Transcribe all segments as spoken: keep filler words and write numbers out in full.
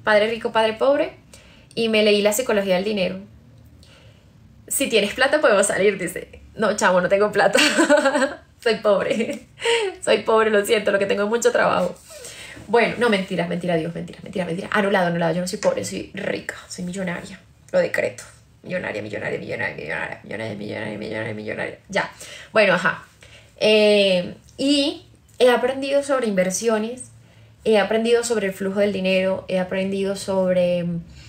Padre Rico, Padre Pobre, y me leí La Psicología del Dinero. Si tienes plata podemos salir, dice. No, chamo, no tengo plata. Soy pobre. Soy pobre, lo siento, lo que tengo es mucho trabajo. Bueno, no, mentira, mentira, Dios, mentira, mentira, mentira. Anulado, anulado, yo no soy pobre, soy rica, soy millonaria. Lo decreto. Millonaria, millonaria, millonaria, millonaria, millonaria, millonaria, millonaria, millonaria. Ya. Bueno, ajá. Eh, y he aprendido sobre inversiones, he aprendido sobre el flujo del dinero, he aprendido sobre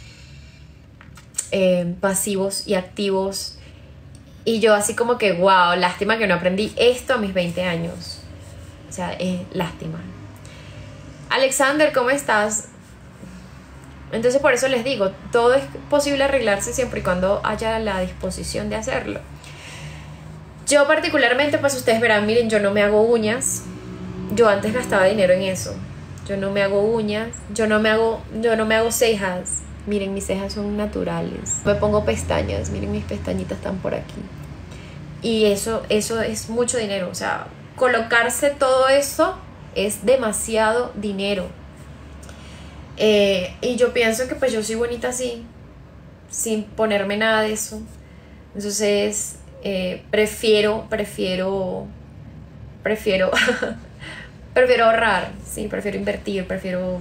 eh, pasivos y activos. Y yo así como que, wow, lástima que no aprendí esto a mis veinte años. O sea, es lástima. Alexander, ¿cómo estás? Entonces por eso les digo, todo es posible arreglarse siempre y cuando haya la disposición de hacerlo. Yo particularmente, pues ustedes verán, miren, yo no me hago uñas. Yo antes gastaba dinero en eso. Yo no me hago uñas, yo no me hago, yo no me hago cejas. Miren, mis cejas son naturales. Me pongo pestañas, miren, mis pestañitas están por aquí. Y eso, eso es mucho dinero. O sea, colocarse todo eso es demasiado dinero. Eh, y yo pienso que pues yo soy bonita así, sin ponerme nada de eso. Entonces eh, prefiero, prefiero, prefiero, prefiero ahorrar, sí, prefiero invertir, prefiero...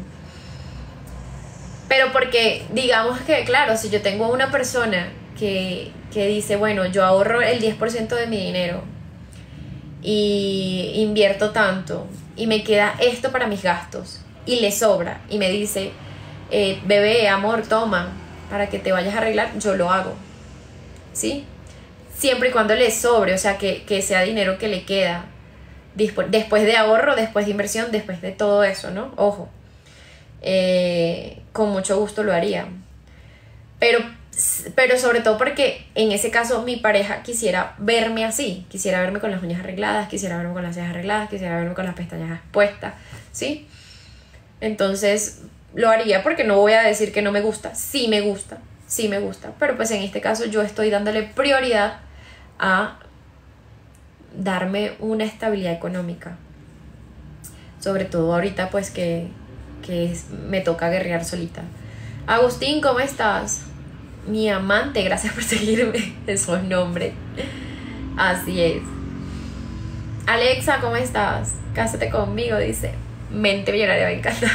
Pero porque digamos que, claro, si yo tengo una persona que, que dice, bueno, yo ahorro el diez por ciento de mi dinero y invierto tanto y me queda esto para mis gastos y le sobra y me dice, eh, bebé, amor, toma para que te vayas a arreglar, yo lo hago, ¿sí? Siempre y cuando le sobre, o sea, que, que sea dinero que le queda después de ahorro, después de inversión, después de todo eso, ¿no? Ojo, eh, con mucho gusto lo haría, pero, pero sobre todo porque en ese caso mi pareja quisiera verme así, quisiera verme con las uñas arregladas, quisiera verme con las cejas arregladas, quisiera verme con las pestañas puestas, ¿sí? Entonces lo haría porque no voy a decir que no me gusta, sí me gusta, sí me gusta, pero pues en este caso yo estoy dándole prioridad a darme una estabilidad económica, sobre todo ahorita pues que, que es, me toca guerrear solita. Agustín, ¿cómo estás? Mi amante, gracias por seguirme, esos nombres, así es. Alexa, ¿cómo estás? Cásate conmigo, dice. Mente millonaria, me encanta.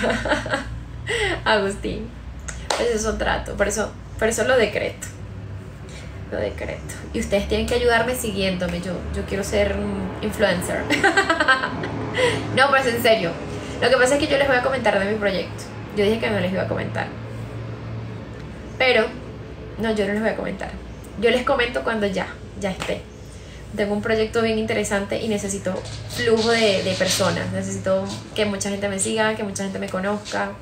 Agustín, pues eso es un trato, por eso, por eso lo decreto. Lo decreto. Y ustedes tienen que ayudarme siguiéndome. Yo, yo quiero ser influencer. No, pues en serio. Lo que pasa es que yo les voy a comentar de mi proyecto. Yo dije que no les iba a comentar, pero no, yo no les voy a comentar. Yo les comento cuando ya, ya esté. Tengo un proyecto bien interesante y necesito flujo de, de personas. Necesito que mucha gente me siga, que mucha gente me conozca.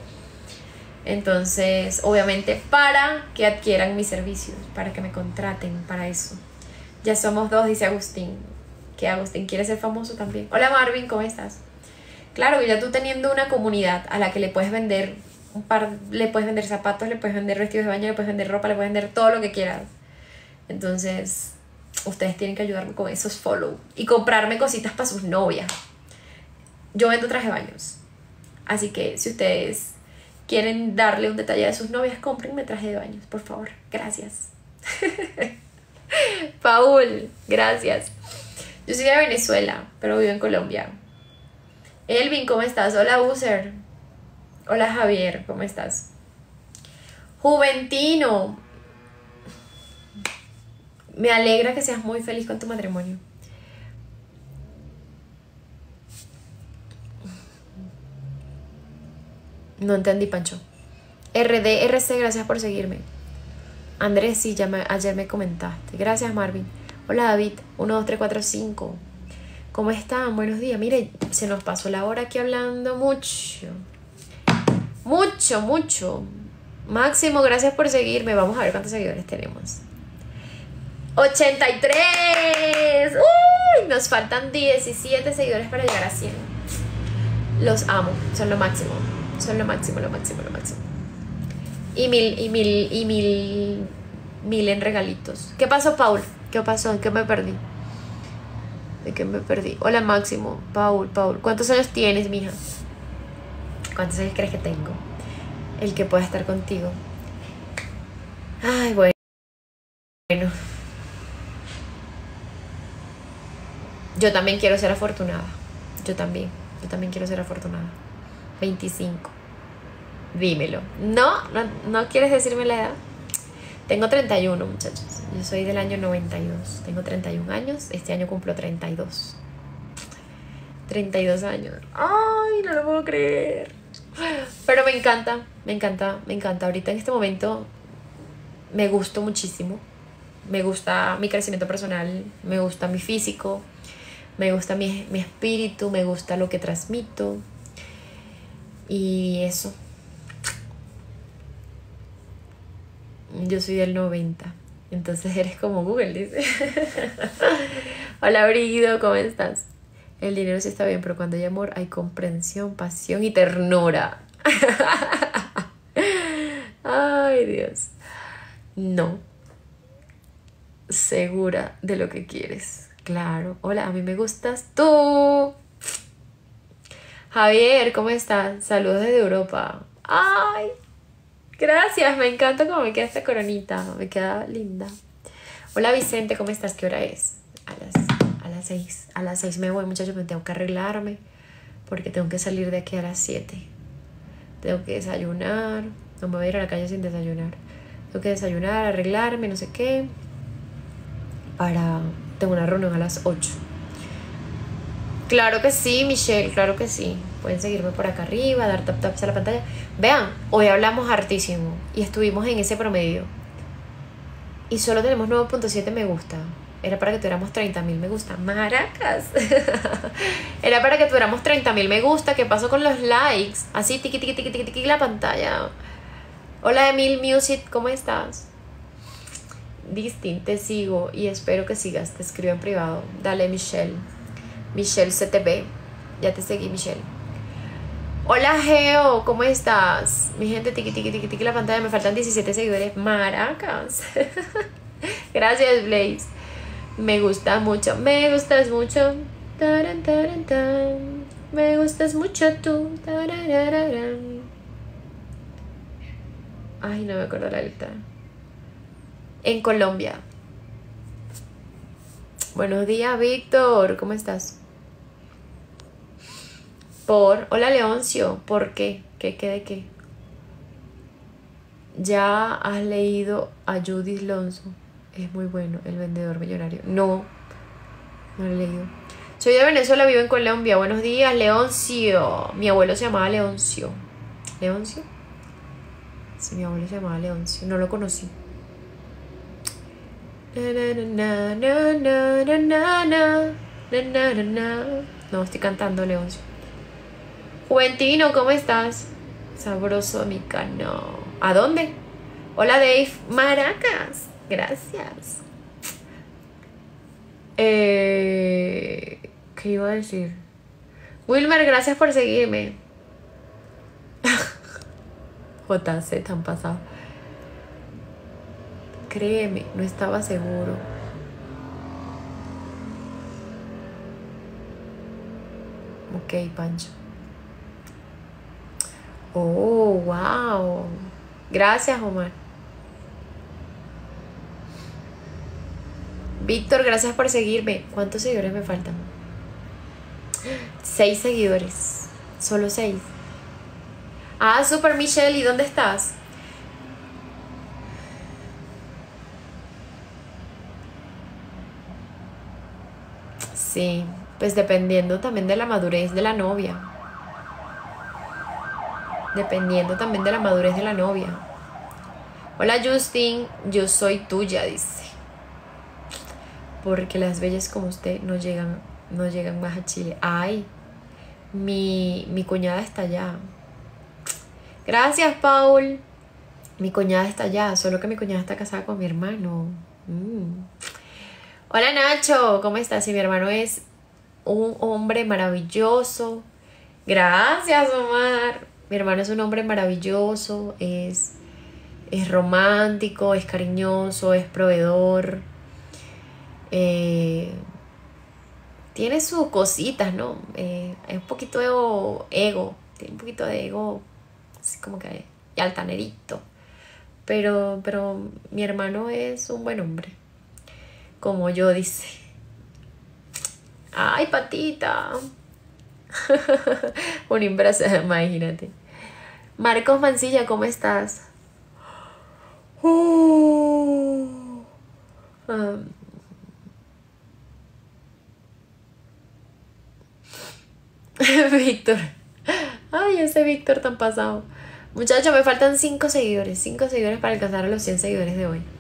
Entonces, obviamente, para que adquieran mis servicios, para que me contraten para eso. Ya somos dos, dice Agustín. Que Agustín quiere ser famoso también. Hola Marvin, ¿cómo estás? Claro, ya tú teniendo una comunidad a la que le puedes vender un par, le puedes vender zapatos, le puedes vender vestidos de baño, le puedes vender ropa, le puedes vender todo lo que quieras. Entonces, ustedes tienen que ayudarme con esos follow y comprarme cositas para sus novias. Yo vendo traje de baños, así que si ustedes quieren darle un detalle a sus novias, cómprenme traje de baños, por favor. Gracias. Paul, gracias. Yo soy de Venezuela, pero vivo en Colombia. Elvin, ¿cómo estás? Hola, User. Hola, Javier, ¿cómo estás? Juventino. Me alegra que seas muy feliz con tu matrimonio. No entendí, Pancho. R D R C, gracias por seguirme. Andrés, sí, ya me, ayer me comentaste. Gracias, Marvin. Hola, David. uno, dos, tres, cuatro, cinco. ¿Cómo están? Buenos días. Mire, se nos pasó la hora aquí hablando mucho. Mucho, mucho. Máximo, gracias por seguirme. Vamos a ver cuántos seguidores tenemos. ochenta y tres. Uy, nos faltan diecisiete seguidores para llegar a cien. Los amo. Son lo máximo. Son lo máximo, lo máximo, lo máximo. Y mil, y mil, y mil, mil en regalitos. ¿Qué pasó, Paul? ¿Qué pasó? ¿En qué me perdí? ¿De qué me perdí? Hola, Máximo. Paul, Paul. ¿Cuántos años tienes, mija? ¿Cuántos años crees que tengo? el que pueda estar contigo. Ay, bueno. Yo también quiero ser afortunada. Yo también. Yo también quiero ser afortunada. veinticinco. Dímelo. No, no, no quieres decirme la edad. Tengo treinta y uno, muchachos. Yo soy del año noventa y dos. Tengo treinta y un años. Este año cumplo treinta y dos. treinta y dos años. Ay, no lo puedo creer. Pero me encanta, me encanta, me encanta. Ahorita en este momento me gusto muchísimo. Me gusta mi crecimiento personal, me gusta mi físico, me gusta mi, mi espíritu, me gusta lo que transmito. Y eso. Yo soy del noventa. Entonces eres como Google, dice. Hola, Brigido, ¿cómo estás? El dinero sí está bien, pero cuando hay amor hay comprensión, pasión y ternura. Ay, Dios. No. Segura de lo que quieres. Claro. Hola, a mí me gustas tú. Javier, ¿cómo estás? Saludos desde Europa. Ay, gracias. Me encanta cómo me queda esta coronita. Me queda linda. Hola, Vicente, ¿cómo estás? ¿Qué hora es? A las... A las seis. A las seis me voy, muchachos. Me tengo que arreglarme porque tengo que salir de aquí a las siete. Tengo que desayunar. No me voy a ir a la calle sin desayunar. Tengo que desayunar, arreglarme, no sé qué. Para... Tengo una reunión a las ocho. Claro que sí, Michelle. Claro que sí. Pueden seguirme por acá arriba, dar tap taps a la pantalla. Vean, hoy hablamos hartísimo y estuvimos en ese promedio. Y solo tenemos nueve punto siete me gusta. Era para que tuviéramos treinta mil me gusta. Maracas. Era para que tuviéramos treinta mil me gusta. ¿Qué pasó con los likes? Así, tiqui, tiqui, tiqui, tiqui, tiqui, la pantalla. Hola, Emil Music, ¿cómo estás? Distin, te sigo y espero que sigas. Te escribo en privado. Dale, Michelle. Michelle C T V. Ya te seguí, Michelle. Hola, Geo, ¿cómo estás? Mi gente, tiqui, tiqui, tiqui, tiqui, la pantalla. Me faltan diecisiete seguidores. Maracas. Gracias, Blaze. Me gusta mucho, me gustas mucho. Taran, taran, tan. Me gustas mucho tú. Tararararán. Ay, no me acuerdo la letra. En Colombia. Buenos días, Víctor. ¿Cómo estás? Por. Hola, Leoncio. ¿Por qué? ¿Qué, qué, de qué? ¿Ya has leído a Judith Lonzo? Es muy bueno, El vendedor millonario. No, no lo he leído. Soy de Venezuela, vivo en Colombia. Buenos días, Leoncio. Mi abuelo se llamaba Leoncio. ¿Leoncio? Sí, mi abuelo se llamaba Leoncio. No lo conocí. No, estoy cantando, Leoncio. Juventino, ¿cómo estás? Sabroso mexicano. ¿A dónde? Hola, Dave. Maracas. Gracias. Eh, ¿Qué iba a decir? Wilmer, gracias por seguirme. J C, tan pasado. Créeme, no estaba seguro. Ok, Pancho. Oh, wow. Gracias, Omar. Víctor, gracias por seguirme. ¿Cuántos seguidores me faltan? Seis seguidores. Solo seis. Ah, super, Michelle. ¿Y dónde estás? Sí, pues dependiendo también de la madurez de la novia. Dependiendo también de la madurez de la novia. Hola, Justin. Yo soy tuya, dice. Porque las bellas como usted no llegan, no llegan más a Chile. Ay, mi, mi cuñada está allá. Gracias, Paul. Mi cuñada está allá, solo que mi cuñada está casada con mi hermano. Mm. Hola, Nacho, ¿cómo estás? Y mi hermano es un hombre maravilloso. Gracias, Omar. Mi hermano es un hombre maravilloso, es, es romántico, es cariñoso, es proveedor. Eh, tiene sus cositas, ¿no? Eh, es un poquito de ego, tiene un poquito de ego, así como que y altanerito. Pero, pero mi hermano es un buen hombre. Como yo, dice. Ay, patita. Un imbrazo, imagínate. Marcos Mancilla, ¿cómo estás? Uh, um, Víctor. Ay, ese Víctor tan pasado. Muchachos, me faltan cinco seguidores. cinco seguidores para alcanzar a los cien seguidores de hoy.